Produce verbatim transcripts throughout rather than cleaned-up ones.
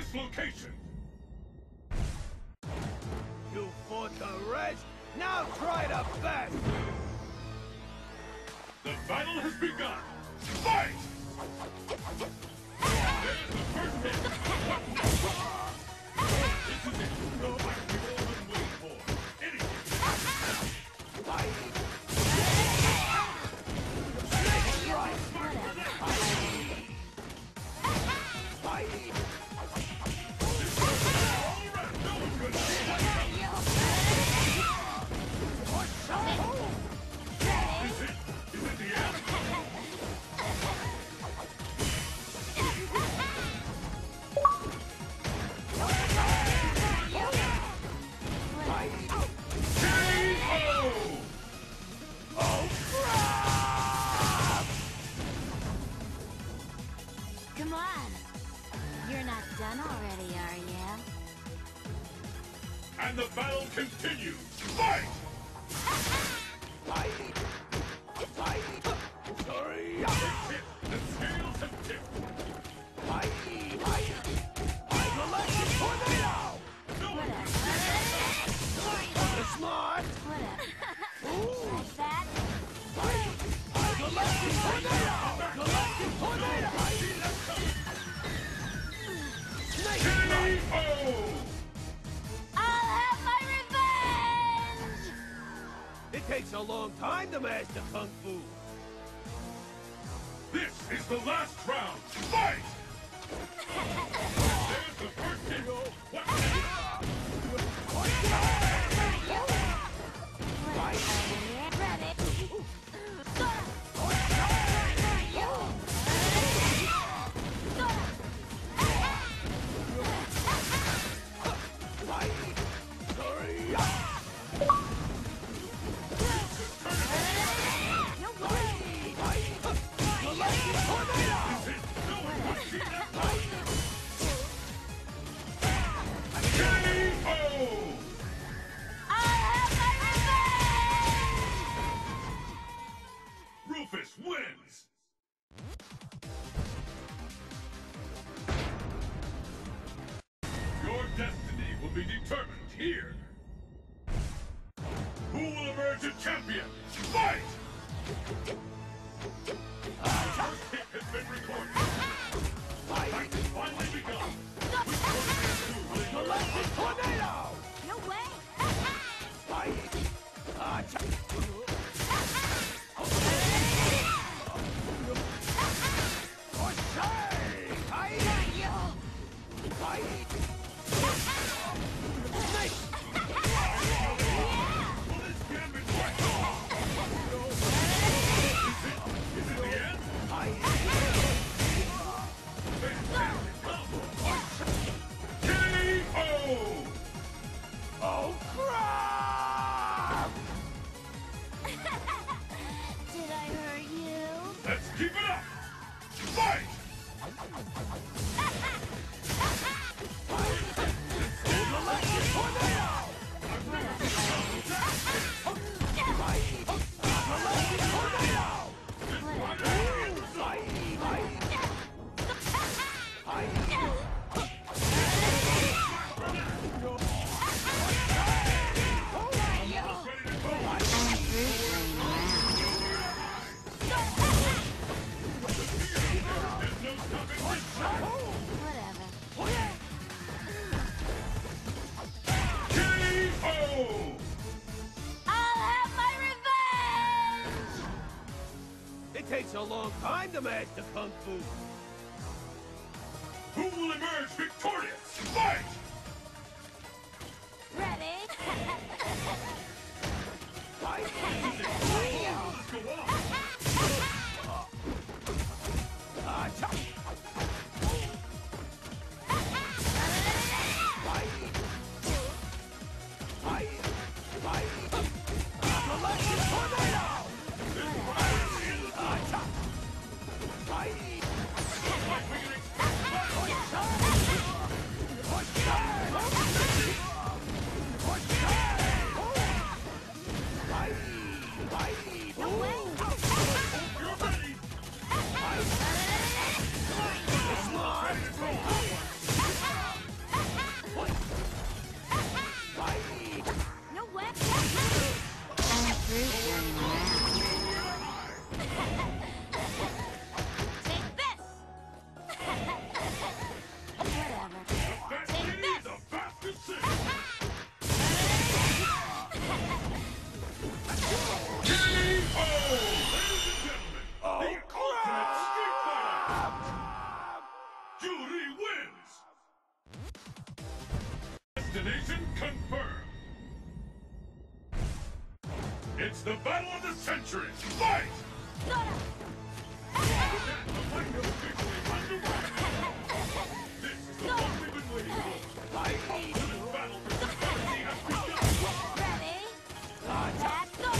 this location! You fought the rest? Now try to best! The battle has begun! Fight! There's the first hit! This is it! The fight we've all been waiting for! Anything! Fight! Come on. You're not done already, are you? And the battle continues! Fight! Fight! Fight! Sorry! It's hit! The scales have tipped! Fight! Fight! I'm electric tornado! No one The smart! Whatever. Ooh! Like that? Fight! I'm electric tornado! Galactic tornado! Snake K O! I'll have my revenge! It takes a long time to master Kung Fu. This is the last round! Fight! There's the first hit! What Ready? Rufus wins! Your destiny will be determined here! Who will emerge a champion? Fight! First hit has been recorded! Fight has finally begun! Which one of these two will emerge? Galactic tornado! No way! Fight! Ah, Oh, crap! Did I hurt you? Let's keep it up! Fight! Galactic tornado! Fight! Galactic tornado! Fight! Fight! Fight! Whatever. K O! I'll have my revenge! It takes a long time to master Kung Fu. Who will emerge victorious? Fight! Ready? Fight! Let's go on! Ah, cha- Fight! Fight! Fight! Galactic tornado! Ah, cha- Fight! It's the battle of the century! Fight! The fight is officially underway! This is the one we've been waiting for! The ultimate battle for supremacy has begun! Ready? Let's go!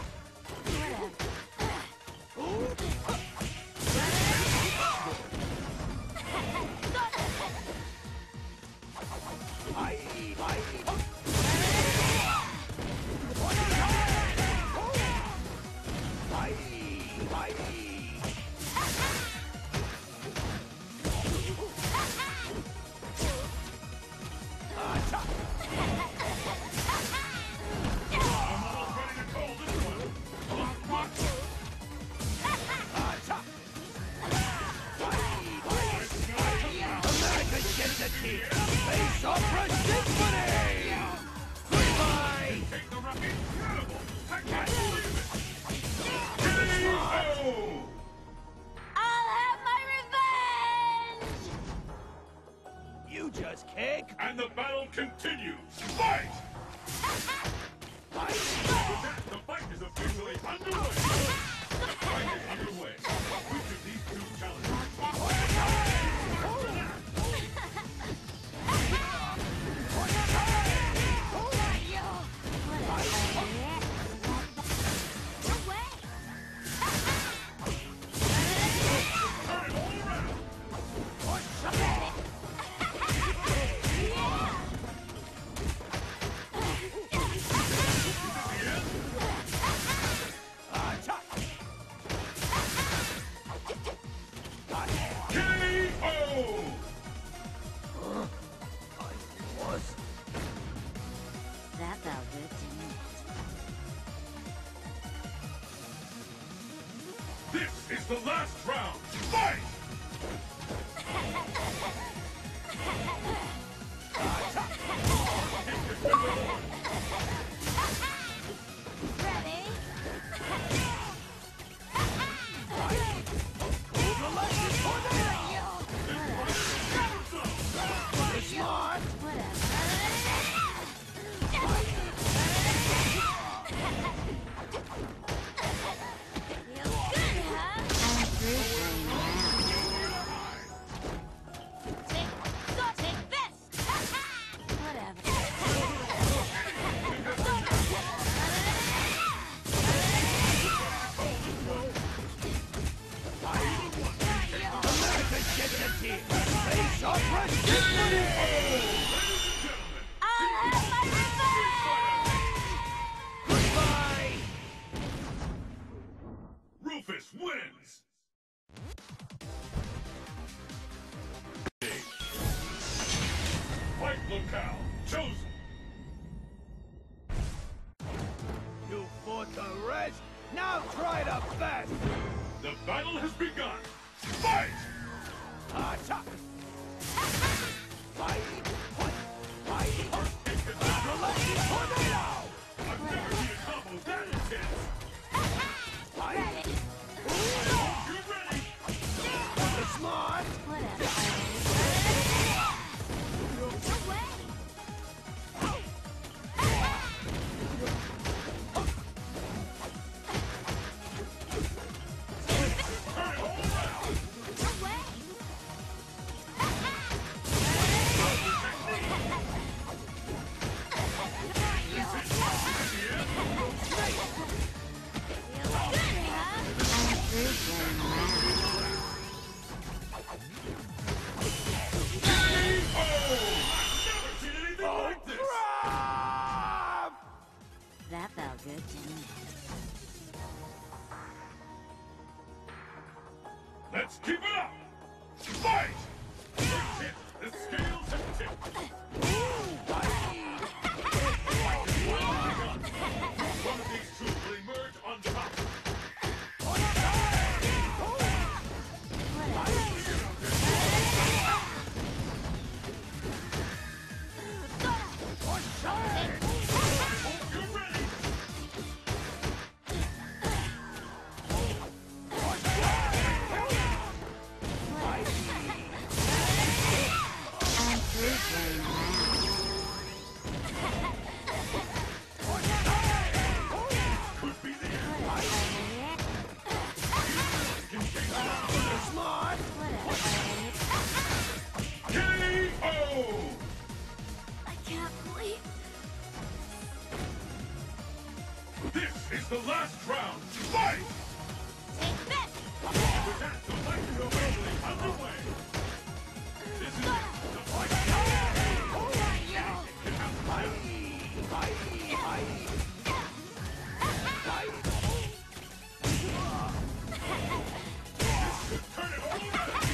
Face off for symphony! Goodbye! Take the rocket! Incredible! I can't believe it! K O! I'll have my revenge! You just kick! And the battle continues! Fight! With that, the fight is officially underway! The fight is underway! Which of these two challengers? That felt good to me. This is the last round! Fight! Ready? Smart! Face off for symphony! I'll have my revenge! Goodbye! Rufus wins! Fight locale chosen! You fought the rest, now try the best! The battle has begun! Fight! Attack! Fight! Fight! Fight! Galactic tornado! I've never seen a combo that intense! Fight! You ready? Smart! Turn it all around! That felt good to me. Let's keep it up! Fight! The scales have tipped! One of these two will emerge on top! You're ready! I'm through playing around. Could be Last round, fight! Take this! Protect the fight is officially underway! This is it, the fight! Turn it over!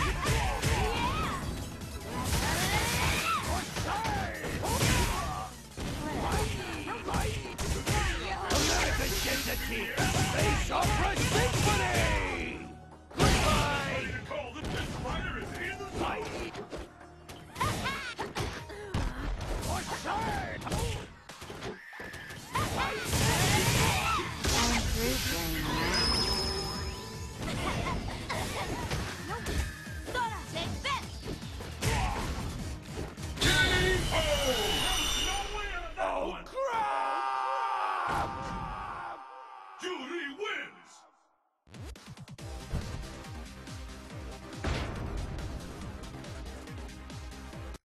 American entity! Face Opera Symphony! Goodbye! Ready to call that this fighter is in the fight! I'm through playing around. Sora, take this! No winner on that Oh, one! crap! Julie wins!